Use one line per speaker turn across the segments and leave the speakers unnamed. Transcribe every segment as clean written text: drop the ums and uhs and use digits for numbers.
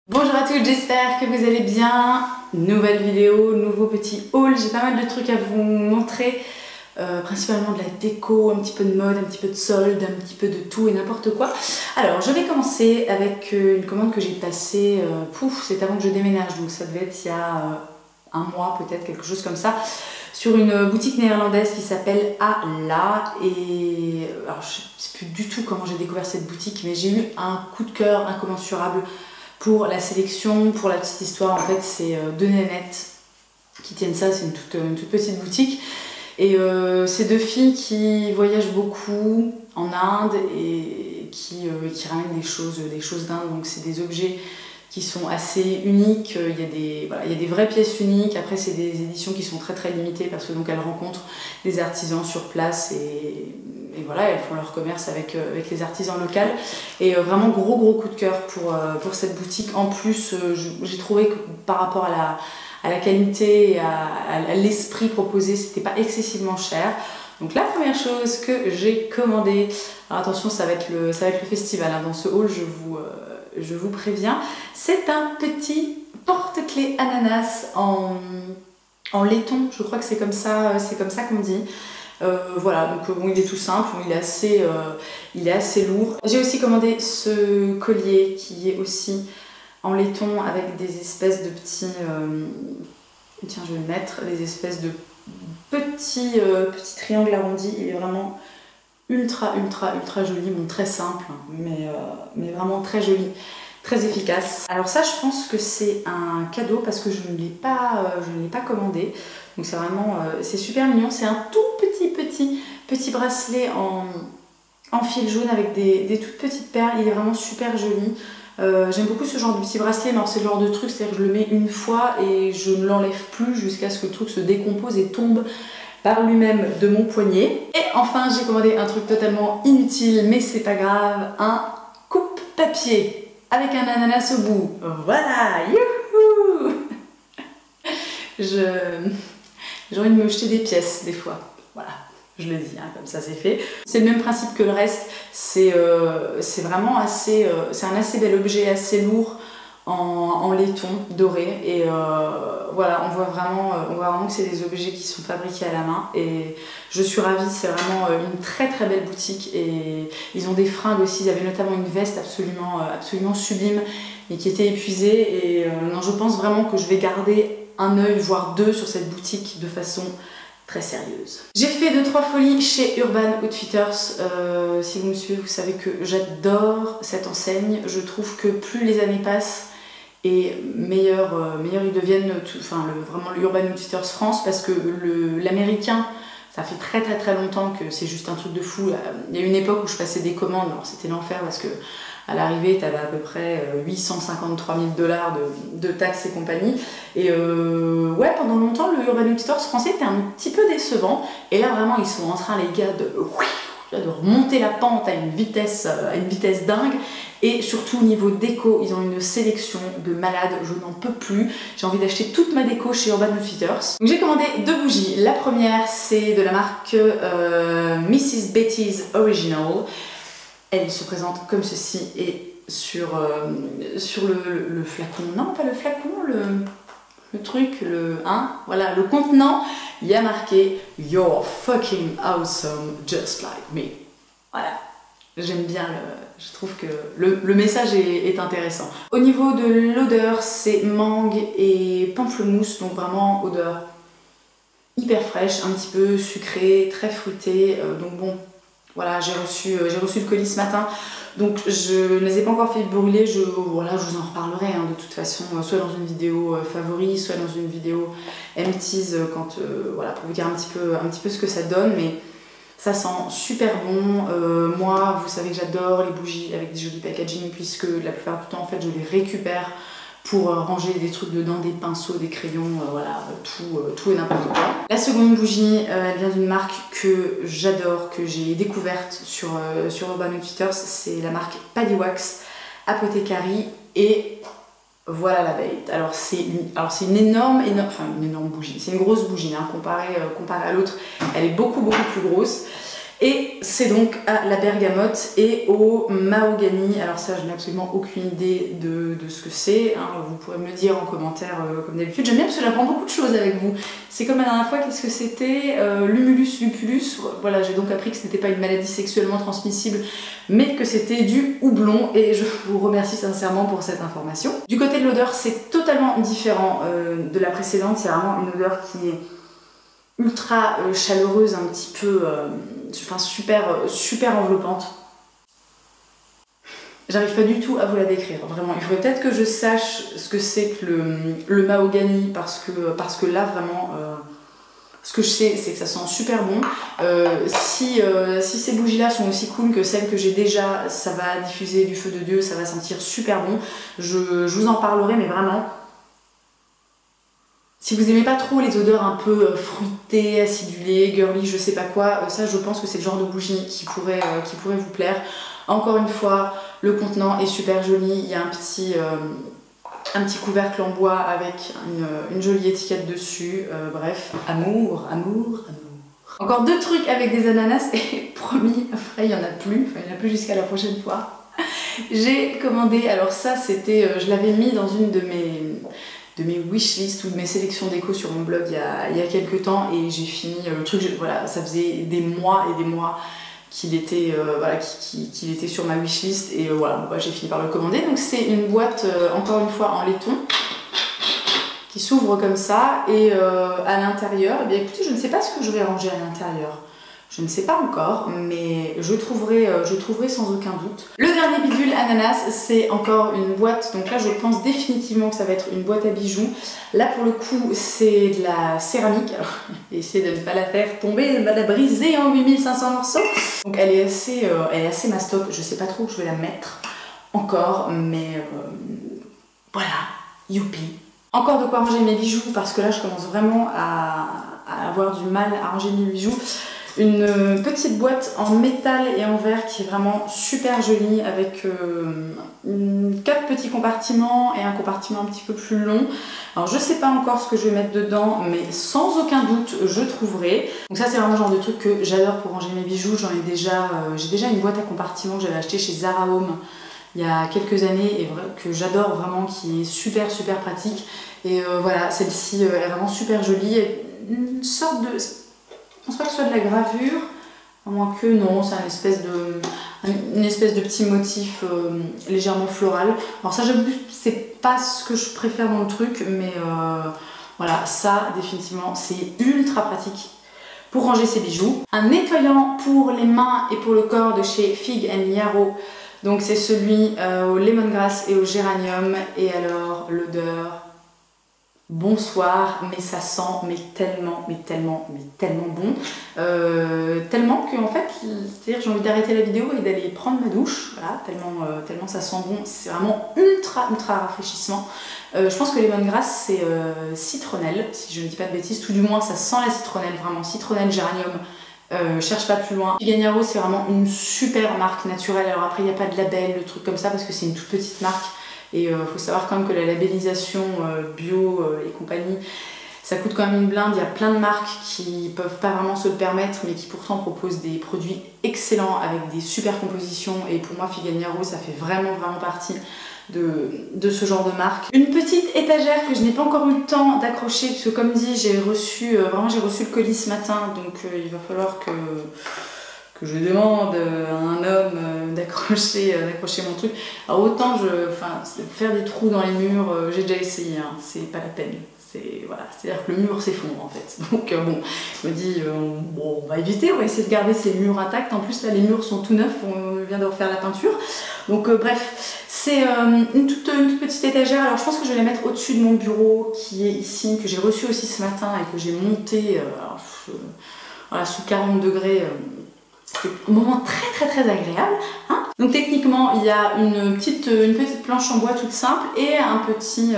Bonjour à tous, j'espère que vous allez bien. Nouvelle vidéo, nouveau petit haul. J'ai pas mal de trucs à vous montrer, principalement de la déco, un petit peu de mode, un petit peu de solde, un petit peu de tout et n'importe quoi. Alors je vais commencer avec une commande que j'ai passée, c'est avant que je déménage, donc ça devait être il y a un mois peut-être, quelque chose comme ça, sur une boutique néerlandaise qui s'appelle Ala. Et alors je sais plus du tout comment j'ai découvert cette boutique, mais j'ai eu un coup de cœur incommensurable pour la sélection. Pour la petite histoire, en fait c'est deux nénettes qui tiennent ça, c'est une toute petite boutique. Et c'est deux filles qui voyagent beaucoup en Inde et qui ramènent des choses d'Inde. Donc c'est des objets qui sont assez uniques. Il y a des vraies pièces uniques. Après c'est des éditions qui sont très très limitées parce que donc elles rencontrent des artisans sur place et voilà, elles font leur commerce avec les artisans locaux. Et vraiment gros coup de cœur pour cette boutique. En plus j'ai trouvé que par rapport à la qualité et à l'esprit proposé, c'était pas excessivement cher. Donc la première chose que j'ai commandée, alors attention ça va être le festival, hein, dans ce haul je vous préviens, c'est un petit porte-clés ananas en laiton, je crois que c'est comme ça qu'on dit. Voilà, donc bon, il est tout simple, il est assez lourd. J'ai aussi commandé ce collier qui est aussi en laiton avec des espèces de petits, tiens je vais le mettre, des espèces de petits triangles arrondis. Il est vraiment ultra joli, bon très simple, mais vraiment très joli, très efficace. Alors ça je pense que c'est un cadeau parce que je ne l'ai pas commandé. Donc c'est vraiment, c'est super mignon, c'est un tout petit bracelet en fil jaune avec des toutes petites perles. Il est vraiment super joli. J'aime beaucoup ce genre de petit bracelet, mais c'est le genre de truc, c'est-à-dire que je le mets une fois et je ne l'enlève plus jusqu'à ce que le truc se décompose et tombe par lui-même de mon poignet. Et enfin j'ai commandé un truc totalement inutile, mais c'est pas grave, un coupe-papier avec un ananas au bout. Voilà, youhou. J'ai envie de me jeter des pièces des fois, voilà. Je le dis, hein, comme ça c'est fait. C'est le même principe que le reste, c'est vraiment assez, c'est un assez bel objet, assez lourd en laiton doré. Et voilà, on voit vraiment que c'est des objets qui sont fabriqués à la main. Et je suis ravie, c'est vraiment une très belle boutique. Et ils ont des fringues aussi, ils avaient notamment une veste absolument sublime et qui était épuisée. Et non, je pense vraiment que je vais garder un œil, voire deux, sur cette boutique de façon très sérieuse. J'ai fait 2-3 folies chez Urban Outfitters. Si vous me suivez, vous savez que j'adore cette enseigne. Je trouve que plus les années passent et meilleurs ils deviennent, vraiment le Urban Outfitters France, parce que l'américain, ça fait très longtemps que c'est juste un truc de fou. Il y a une époque où je passais des commandes, alors c'était l'enfer parce que à l'arrivée, tu avais à peu près 853 000 $ de taxes et compagnie. Et ouais, pendant longtemps, le Urban Outfitters français était un petit peu décevant. Et là, vraiment, ils sont en train, les gars, de remonter la pente à une vitesse dingue. Et surtout, au niveau déco, ils ont une sélection de malades. Je n'en peux plus. J'ai envie d'acheter toute ma déco chez Urban Outfitters. Donc, j'ai commandé 2 bougies. La première, c'est de la marque Mrs. Betty's Original. Elle se présente comme ceci et sur le flacon, non pas le flacon, le truc, voilà, le contenant, il y a marqué You're fucking awesome just like me. Voilà, j'aime bien, je trouve que le message est intéressant. Au niveau de l'odeur, c'est mangue et pamplemousse, donc vraiment odeur hyper fraîche, un petit peu sucrée, très fruitée, donc bon. Voilà, j'ai reçu le colis ce matin, donc je ne les ai pas encore fait brûler, voilà, je vous en reparlerai, hein, de toute façon, soit dans une vidéo favori, soit dans une vidéo empties, voilà, pour vous dire un petit peu ce que ça donne, mais ça sent super bon. Moi, vous savez que j'adore les bougies avec des jolis packaging, puisque la plupart du temps, en fait, je les récupère pour ranger des trucs dedans, des pinceaux, des crayons, voilà, tout et n'importe quoi. La seconde bougie, elle vient d'une marque que j'adore, que j'ai découverte sur Urban Outfitters, c'est la marque Paddywax Apothecary, et voilà la bête. Alors c'est une énorme bougie, c'est une grosse bougie, hein, comparée à l'autre, elle est beaucoup plus grosse. Et c'est donc à la bergamote et au mahogany. Alors ça, je n'ai absolument aucune idée de ce que c'est, hein. Vous pourrez me le dire en commentaire comme d'habitude. J'aime bien parce que j'apprends beaucoup de choses avec vous. C'est comme la dernière fois, qu'est-ce que c'était, l'humulus lupulus. Voilà, j'ai donc appris que ce n'était pas une maladie sexuellement transmissible, mais que c'était du houblon, et je vous remercie sincèrement pour cette information. Du côté de l'odeur, c'est totalement différent de la précédente. C'est vraiment une odeur qui est ultra chaleureuse, un petit peu enfin super enveloppante. J'arrive pas du tout à vous la décrire, vraiment. Il faudrait peut-être que je sache ce que c'est que le mahogany, parce que là vraiment ce que je sais, c'est que ça sent super bon. Si ces bougies là sont aussi cool que celles que j'ai déjà, ça va diffuser du feu de Dieu, ça va sentir super bon. Je vous en parlerai, mais vraiment, si vous aimez pas trop les odeurs un peu fruitées, acidulées, girly, je sais pas quoi, ça je pense que c'est le genre de bougie qui pourrait vous plaire. Encore une fois, le contenant est super joli, il y a un petit couvercle en bois avec une jolie étiquette dessus, bref, amour. Encore 2 trucs avec des ananas et promis, après il y en a plus, enfin il y en a plus jusqu'à la prochaine fois. J'ai commandé, alors ça c'était, je l'avais mis dans une de mes wishlists ou de mes sélections déco sur mon blog il y a quelques temps, et j'ai fini le truc, voilà, ça faisait des mois et des mois qu'il était, qu'il était sur ma wishlist, et voilà, bah, j'ai fini par le commander. Donc c'est une boîte, encore une fois en laiton, qui s'ouvre comme ça, et à l'intérieur, eh bien écoutez, je ne sais pas ce que je vais ranger à l'intérieur. Je ne sais pas encore, mais je trouverai sans aucun doute. Le dernier bidule ananas, c'est encore une boîte. Donc là, je pense définitivement que ça va être une boîte à bijoux. Là, pour le coup, c'est de la céramique. Alors, essayez de ne pas la faire tomber, de ne pas la briser en 8500 morceaux. Donc elle est assez mastoc. Je ne sais pas trop où je vais la mettre encore, mais voilà, youpi. Encore de quoi ranger mes bijoux, parce que là, je commence vraiment à avoir du mal à ranger mes bijoux. Une petite boîte en métal et en verre qui est vraiment super jolie, avec 4 petits compartiments et un compartiment un petit peu plus long. Alors je sais pas encore ce que je vais mettre dedans, mais sans aucun doute je trouverai. Donc ça c'est vraiment le genre de truc que j'adore pour ranger mes bijoux. J'ai déjà une boîte à compartiments que j'avais achetée chez Zara Home il y a quelques années, et que j'adore vraiment, qui est super pratique. Et voilà, celle-ci est vraiment super jolie. Une sorte de... Je pense pas que ce soit de la gravure, à moins que non, c'est une espèce de petit motif légèrement floral. Alors ça, j'avoue, c'est pas ce que je préfère dans le truc, mais voilà, ça définitivement c'est ultra pratique pour ranger ses bijoux. Un nettoyant pour les mains et pour le corps de chez Fig & Yarrow. Donc c'est celui au lemongrass et au géranium, et alors l'odeur... Bonsoir, mais ça sent tellement bon, tellement que en fait, c'est-à-dire j'ai envie d'arrêter la vidéo et d'aller prendre ma douche, voilà, tellement ça sent bon, c'est vraiment ultra rafraîchissant. Je pense que lemongrass c'est citronnelle, si je ne dis pas de bêtises, tout du moins ça sent la citronnelle, vraiment citronnelle, géranium. Cherche pas plus loin. Fig & Yarrow, c'est vraiment une super marque naturelle. Alors après, il n'y a pas de label, de trucs comme ça, parce que c'est une toute petite marque. Et il faut savoir quand même que la labellisation bio et compagnie, ça coûte quand même une blinde. Il y a plein de marques qui peuvent pas vraiment se le permettre, mais qui pourtant proposent des produits excellents avec des super compositions. Et pour moi, Fig & Yarrow, ça fait vraiment partie de ce genre de marque. Une petite étagère que je n'ai pas encore eu le temps d'accrocher, puisque comme dit, j'ai reçu le colis ce matin, donc il va falloir que je demande à un homme d'accrocher mon truc. Alors autant faire des trous dans les murs, j'ai déjà essayé, hein, c'est pas la peine. C'est-à-dire que le mur s'effondre en fait. Donc bon, je me dis, bon, on va éviter, on va essayer de garder ces murs intacts. En plus là, les murs sont tout neufs, on vient de refaire la peinture. Donc bref, c'est une toute petite étagère. Alors je pense que je vais la mettre au-dessus de mon bureau qui est ici, que j'ai reçu aussi ce matin et que j'ai monté voilà, sous 40 degrés. C'est un moment très agréable, hein. Donc techniquement il y a une petite planche en bois toute simple et un petit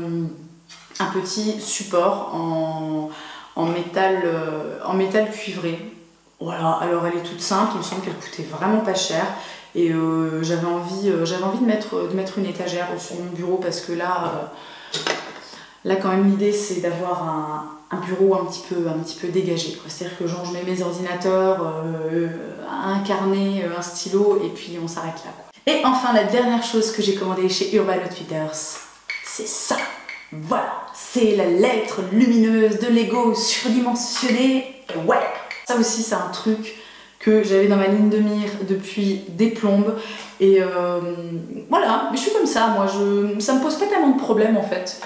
support en métal cuivré. Voilà, alors elle est toute simple, il me semble qu'elle coûtait vraiment pas cher, et j'avais envie de mettre une étagère au-dessus de mon bureau, parce que là Là quand même l'idée c'est d'avoir un bureau un petit peu dégagé. C'est-à-dire que genre, je mets mes ordinateurs, un carnet, un stylo et puis on s'arrête là, quoi. Et enfin la dernière chose que j'ai commandée chez Urban Outfitters, c'est ça. Voilà, c'est la lettre lumineuse de Lego surdimensionnée. Ouais, ça aussi c'est un truc que j'avais dans ma ligne de mire depuis des plombes. Et voilà, mais je suis comme ça, moi, ça me pose pas tellement de problèmes en fait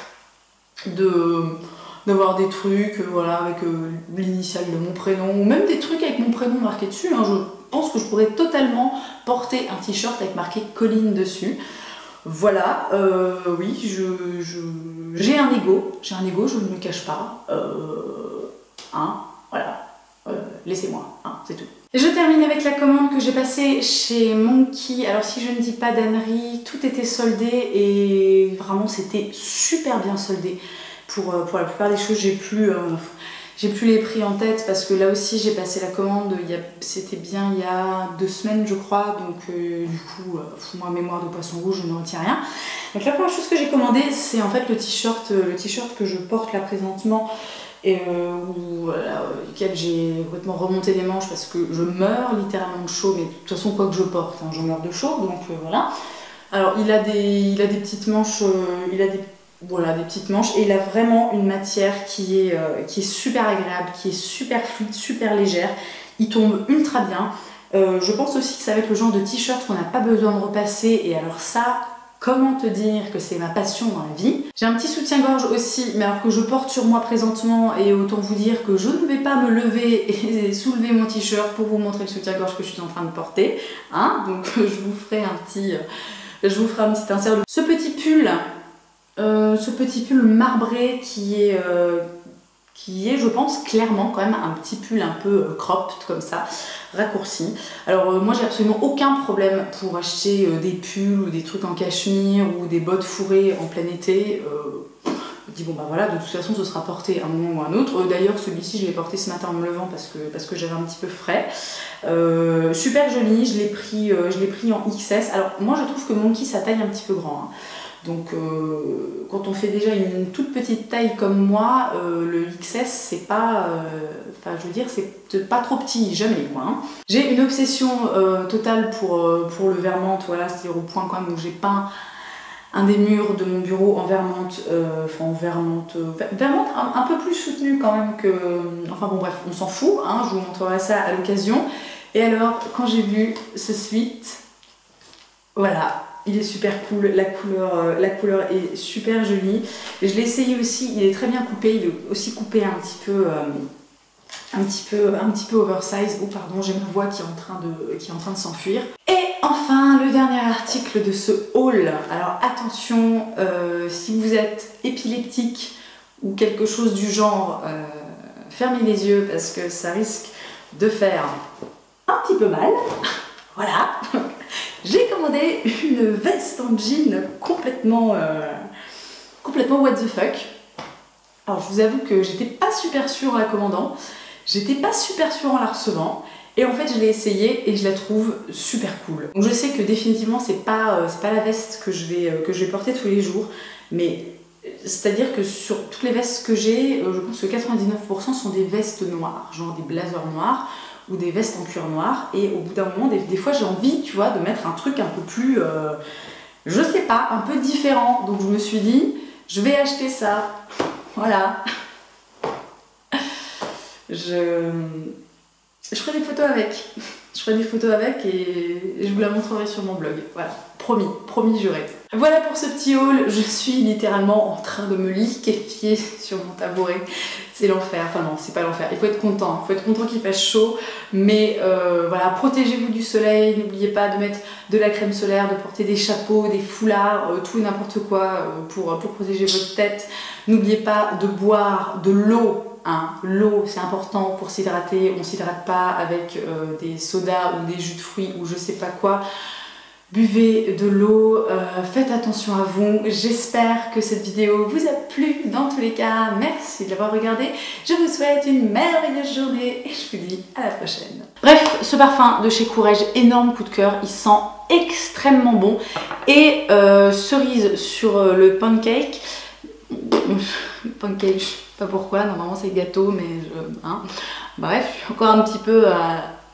d'avoir des trucs voilà, avec l'initiale de mon prénom, ou même des trucs avec mon prénom marqué dessus. Hein. Je pense que je pourrais totalement porter un t-shirt avec marqué Colline dessus. Voilà, oui, j'ai un ego, je ne me cache pas. Hein, voilà, laissez-moi, hein, c'est tout. Je termine avec la commande que j'ai passée chez Monkey. Alors si je ne dis pas d'ânerie, tout était soldé et vraiment c'était super bien soldé. Pour la plupart des choses, j'ai plus les prix en tête parce que là aussi j'ai passé la commande, c'était bien il y a 2 semaines je crois, donc du coup, moi mémoire de poisson rouge, je ne retiens rien. Donc la première chose que j'ai commandée, c'est en fait le t-shirt que je porte là présentement et duquel j'ai complètement remonté les manches parce que je meurs littéralement de chaud, mais de toute façon quoi que je porte, hein, je meurs de chaud, donc voilà. Alors il a des petites manches, voilà, des petites manches, et il a vraiment une matière qui est super agréable, qui est super fluide, super légère. Il tombe ultra bien. Je pense aussi que ça va être le genre de t-shirt qu'on n'a pas besoin de repasser, et alors ça, comment te dire que c'est ma passion dans la vie. J'ai un petit soutien-gorge aussi, mais alors que je porte sur moi présentement, et autant vous dire que je ne vais pas me lever et soulever mon t-shirt pour vous montrer le soutien-gorge que je suis en train de porter. Hein, donc je vous ferai un petit insert. Ce petit pull marbré qui est, je pense, clairement quand même un petit pull un peu cropped comme ça, raccourci. Alors moi j'ai absolument aucun problème pour acheter des pulls ou des trucs en cachemire ou des bottes fourrées en plein été. Je me dis bon bah voilà, de toute façon ce sera porté à un moment ou à un autre. D'ailleurs celui-ci je l'ai porté ce matin en me levant parce que j'avais un petit peu frais. Super joli, je l'ai pris en XS. Alors moi je trouve que Monkey sa taille un petit peu grand. Hein. Donc quand on fait déjà une toute petite taille comme moi, le XS c'est pas, enfin je veux dire c'est pas trop petit, jamais quoi. Hein. J'ai une obsession totale pour le vermante, voilà, c'est-à-dire au point quand même où j'ai peint un des murs de mon bureau en vermante, vermante un peu plus soutenue quand même que, enfin bon bref, on s'en fout, hein, je vous montrerai ça à l'occasion. Et alors quand j'ai vu ce sweat, voilà. Il est super cool, la couleur est super jolie. Et je l'ai essayé aussi, il est très bien coupé, il est aussi coupé un petit peu oversize. Oh pardon, j'ai ma voix qui est en train de s'enfuir. Et enfin, le dernier article de ce haul. Alors attention, si vous êtes épileptique ou quelque chose du genre, fermez les yeux parce que ça risque de faire un petit peu mal. Voilà. J'ai commandé une veste en jean complètement what the fuck. Alors je vous avoue que j'étais pas super sûre en la commandant, j'étais pas super sûre en la recevant, et en fait je l'ai essayée et je la trouve super cool. Donc je sais que définitivement c'est pas la veste que je vais porter tous les jours, mais c'est-à-dire que sur toutes les vestes que j'ai, je pense que 99% sont des vestes noires, genre des blazers noirs, ou des vestes en cuir noir, et au bout d'un moment, des fois j'ai envie, tu vois, de mettre un truc un peu plus, je sais pas, un peu différent. Donc je me suis dit, je vais acheter ça, voilà. Je ferai des photos avec, et je vous la montrerai sur mon blog, voilà. Promis, juré. Voilà pour ce petit haul, je suis littéralement en train de me liquéfier sur mon tabouret. C'est l'enfer, enfin non, c'est pas l'enfer, il faut être content qu'il fasse chaud, mais voilà, protégez-vous du soleil, n'oubliez pas de mettre de la crème solaire, de porter des chapeaux, des foulards, tout et n'importe quoi pour protéger votre tête. N'oubliez pas de boire de l'eau. Hein. L'eau, c'est important pour s'hydrater, on s'hydrate pas avec des sodas ou des jus de fruits ou je sais pas quoi. Buvez de l'eau, faites attention à vous. J'espère que cette vidéo vous a plu. Dans tous les cas, merci de l'avoir regardé. Je vous souhaite une merveilleuse journée et je vous dis à la prochaine. Bref, ce parfum de chez Courrèges, énorme coup de cœur, il sent extrêmement bon. Et cerise sur le pancake. pancake, je sais pas pourquoi, normalement c'est gâteau, mais hein. Bref, je suis encore un petit peu